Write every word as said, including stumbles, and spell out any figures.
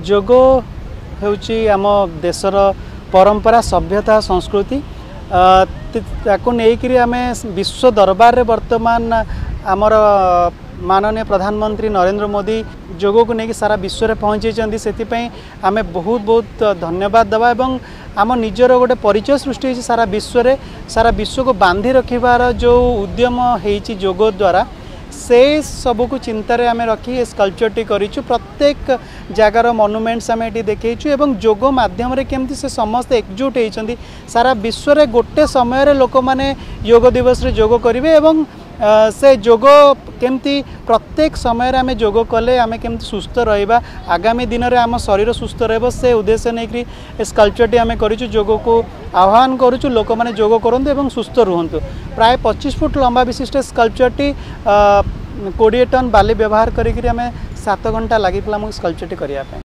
जोग होची आम देशर परंपरा सभ्यता संस्कृति ताकू नहीं आम विश्व दरबार रे वर्तमान आमर माननीय प्रधानमंत्री नरेंद्र मोदी जोग को लेकिन सारा विश्व में पहुँचे से आम बहुत बहुत धन्यवाद देवा एवं आम निजर गोटे परिचय सृष्टि सारा विश्व में सारा विश्व को बांधि रखिबार जो उद्यम होती जोग द्वारा से सबू को चिंतार आम रखी स्कल्पचर टी करूँ प्रत्येक जगार मनुमेंट्स आम ये देखु एवं जोग मध्यम केमती से समस्त एकजुट होती सारा विश्व में गोटे समय लोक मैंने योग दिवस रे जोग करेंगे एवं से जोग केमती प्रत्येक समय आम जोग कले आम केमती सुस्थ रहा आगामी दिन में आम शरीर सुस्थ रहा से उद्देश्य नहीं स्कल्पचर टी आम करूँ जोग को आह्वान करूँ लोक मैंने जोग करूँ एवं सुस्थ रुहतु प्राय पच्चीस फुट लंबा विशिष्ट स्कल्पचर टी कोड़े टन बाली व्यवहार करें सात घंटा लगी स्कल्पचर टी करने।